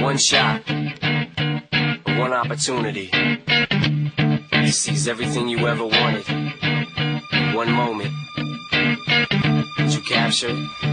one shot, one opportunity to seize everything you ever wanted in one moment. Did you capture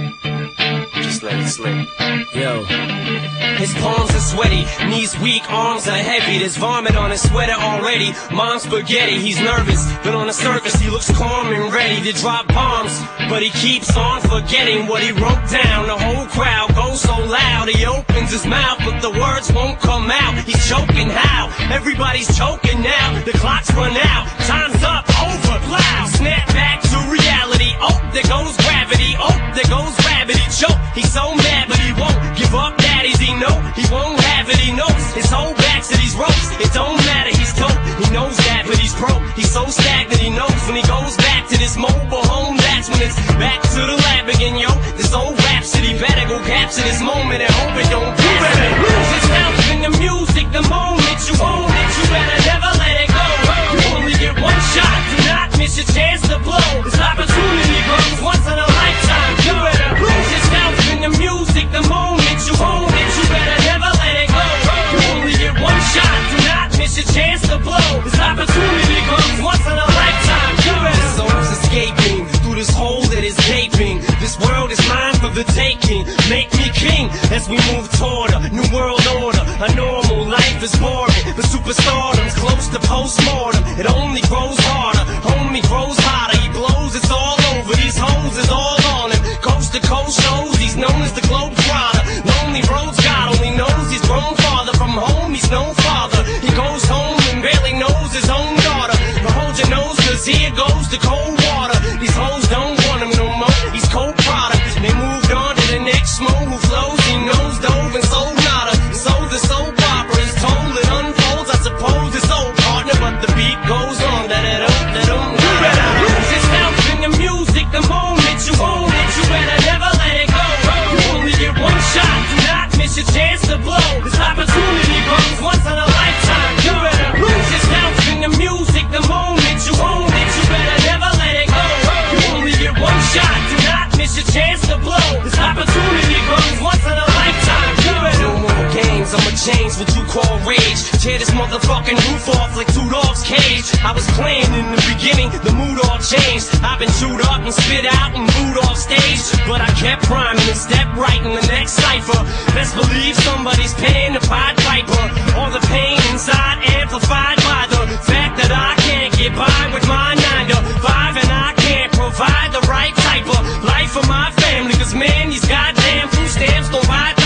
it? Just let it slip. Yo. His palms are sweaty, knees weak, arms are heavy. There's vomit on his sweater already. Mom's spaghetti, he's nervous, but on the surface he looks calm and ready to drop bombs. But he keeps on forgetting what he wrote down. The whole crowd goes so loud, he opens his mouth, but the words won't come out. He's choking how? Everybody's choking now. The clock's run out, time's up, over, loud. Snap back to reality. Oh, there goes gravity. Oh, there goes gravity. Choke, he's so mad, but he won't give up. Daddies, he know he won't have it. He knows his whole back to these ropes. It don't matter, he's dope. He knows that, but he's broke. He's so stagnant, he knows when he goes back to this mobile home. That's when it's back to the lab again, yo. This old rhapsody better go capture this moment and hope it don't pass. You better lose yourself in the music. The moment you own it, you better never let it go. You only get one shot. Do not miss your chance to blow. This opportunity comes once in a lifetime. You better lose yourself in the music. The moment you own it, you better never let it go. You only get one shot. Do not miss your chance to blow. This opportunity comes once in a lifetime. You better. This soul's escaping through this hole that is gaping. This world is mine for the taking. Make me king as we move toward a new world order. A normal life is boring, but superstardom's close to postmortem. It only grows harder, homie grows hotter. He blows, it's all over. These hoes is all on him. Coast to coast shows, he's known as the Globetrotter. Lonely roads, God only knows he's grown farther from home. He's no father. He goes home and barely knows his own daughter. But hold your nose, 'cause here goes the cold water. These hoes don't want him no more. He's cold product. They moved on to the next mo who flows. He knows dove and sold nada. So the soap opera is told, it unfolds. I suppose it's old partner, but the beat goes on. You better lose yourself in the music. The moment you own it, you better never let it go. You only get one shot. Do not miss your chance to blow. This opportunity comes once in a lifetime. You better lose yourself in the music. The moment you own it, you better never let it go. You only get one shot. Do not miss your chance to blow. This opportunity comes once in a lifetime. You better. No more games, I'ma change what you call rage. Tear this motherfucking roof off like two dogs' cage. I was playing in the beginning, the mood all changed. I've been chewed up and spit out and booed off stage, but I kept rhyming and stepped right in the next cipher. Best believe somebody's paying the Pied Piper. All the pain inside amplified by the fact that I can't get by with my 9 to 5, and I can't provide the right type of life for my family. 'Cause man, these goddamn food stamps don't buy